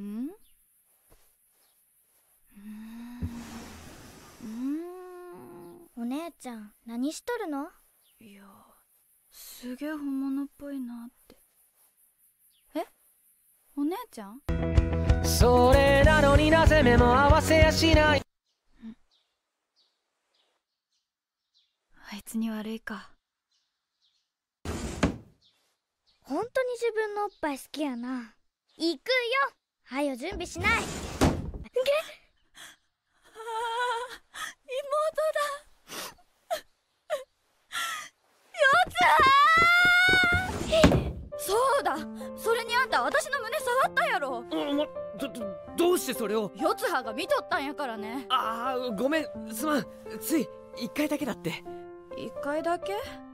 んお姉ちゃん何しとるの？ いや、すげえ本物っぽいなって。え、お姉ちゃん？ それなのになぜ目も合わせやしない。 あいつに悪いか。 本当に自分のおっぱい好きやな。行くよ。はよ準備しない。 そうだ、それにあんた私の胸触ったやろ。 どうしてそれを？ 四葉が見とったんやからね。 ああ、ごめん、すまん。つい1回だけだって。 1回だけ？